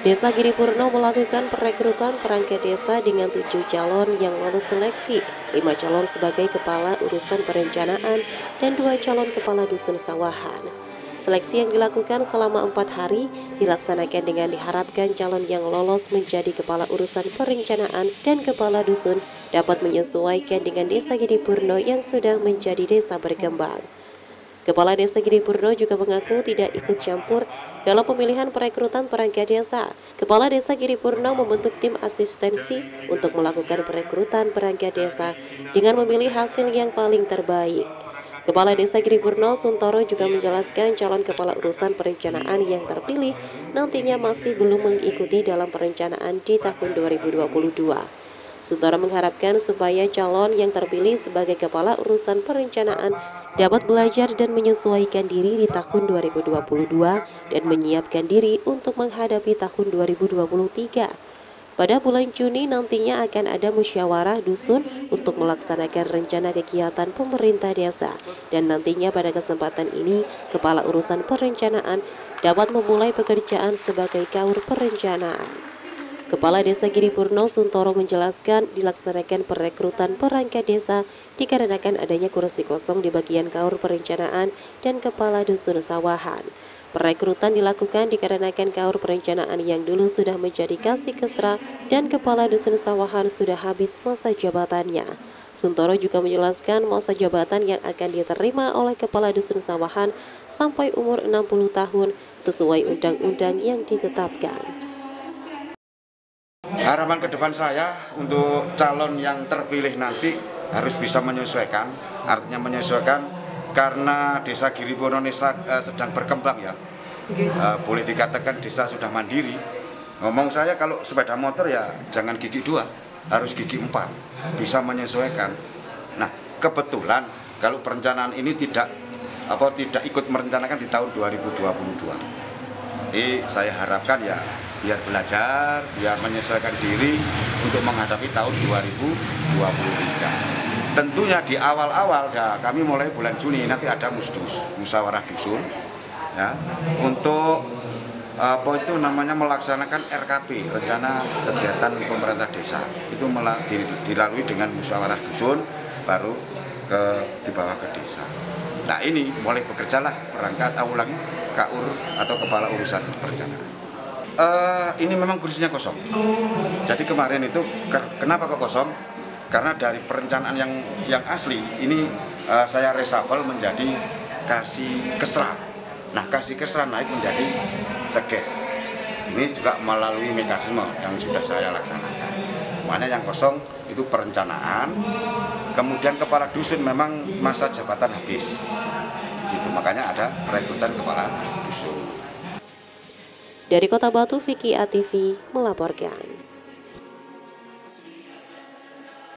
Desa Giripurno melakukan perekrutan perangkat desa dengan 7 calon yang lolos seleksi, 5 calon sebagai kepala urusan perencanaan dan 2 calon kepala dusun sawahan. Seleksi yang dilakukan selama 4 hari dilaksanakan dengan diharapkan calon yang lolos menjadi kepala urusan perencanaan dan kepala dusun dapat menyesuaikan dengan desa Giripurno yang sudah menjadi desa berkembang. Kepala Desa Giripurno juga mengaku tidak ikut campur dalam pemilihan perekrutan perangkat desa. Kepala Desa Giripurno membentuk tim asistensi untuk melakukan perekrutan perangkat desa dengan memilih hasil yang paling terbaik. Kepala Desa Giripurno Suntoro juga menjelaskan calon kepala urusan perencanaan yang terpilih nantinya masih belum mengikuti dalam perencanaan di tahun 2022. Suntoro mengharapkan supaya calon yang terpilih sebagai kepala urusan perencanaan dapat belajar dan menyesuaikan diri di tahun 2022 dan menyiapkan diri untuk menghadapi tahun 2023. Pada bulan Juni nantinya akan ada musyawarah dusun untuk melaksanakan rencana kegiatan pemerintah desa dan nantinya pada kesempatan ini kepala urusan perencanaan dapat memulai pekerjaan sebagai kaur perencanaan. Kepala Desa Giripurno Suntoro menjelaskan dilaksanakan perekrutan perangkat desa dikarenakan adanya kursi kosong di bagian kaur perencanaan dan kepala dusun sawahan. Perekrutan dilakukan dikarenakan kaur perencanaan yang dulu sudah menjadi kasih kesra dan kepala dusun sawahan sudah habis masa jabatannya. Suntoro juga menjelaskan masa jabatan yang akan diterima oleh kepala dusun sawahan sampai umur 60 tahun sesuai undang-undang yang ditetapkan. Harapan ke depan saya untuk calon yang terpilih nanti harus bisa menyesuaikan, artinya menyesuaikan karena Desa Giripurno sedang berkembang ya. Boleh dikatakan desa sudah mandiri. Ngomong saya kalau sepeda motor ya jangan gigi 2, harus gigi 4, bisa menyesuaikan. Nah kebetulan kalau perencanaan ini tidak ikut merencanakan di tahun 2022. Jadi saya harapkan ya biar belajar, biar menyesuaikan diri untuk menghadapi tahun 2023. Tentunya di awal-awal ya kami mulai bulan Juni nanti ada musyawarah dusun ya untuk melaksanakan RKP, rencana kegiatan pemerintah desa. Itu dilalui dengan musyawarah dusun baru dibawa ke desa. Nah ini mulai bekerjalah perangkat KUR atau kepala urusan perencanaan. Ini memang kursinya kosong. Jadi kemarin itu kenapa kok kosong? Karena dari perencanaan yang asli ini saya reshuffle menjadi kasih kesra. Nah kasih kesra naik menjadi seges. Ini juga melalui mekanisme yang sudah saya laksanakan. Makanya yang kosong itu perencanaan. Kemudian kepala dusun memang masa jabatan habis. Itu makanya ada perekrutan kepala dusun. Dari Kota Batu, Vicky ATV melaporkan.